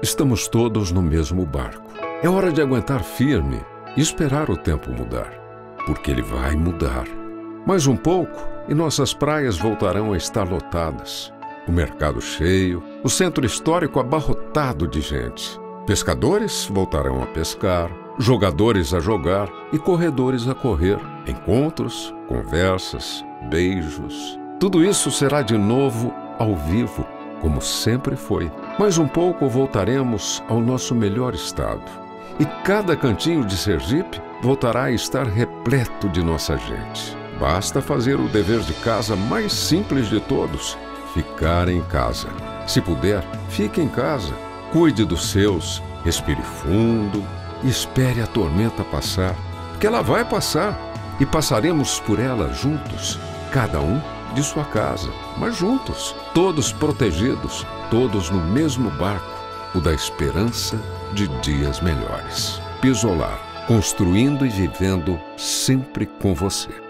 Estamos todos no mesmo barco. É hora de aguentar firme e esperar o tempo mudar, porque ele vai mudar. Mais um pouco e nossas praias voltarão a estar lotadas. O mercado cheio, o centro histórico abarrotado de gente. Pescadores voltarão a pescar, jogadores a jogar e corredores a correr. Encontros, conversas, beijos. Tudo isso será de novo ao vivo, como sempre foi. Mais um pouco voltaremos ao nosso melhor estado. E cada cantinho de Sergipe voltará a estar repleto de nossa gente. Basta fazer o dever de casa mais simples de todos: ficar em casa. Se puder, fique em casa. Cuide dos seus, respire fundo e espere a tormenta passar, porque ela vai passar e passaremos por ela juntos, cada um de sua casa, mas juntos, todos protegidos, todos no mesmo barco, o da esperança de dias melhores. Pisolar, construindo e vivendo sempre com você.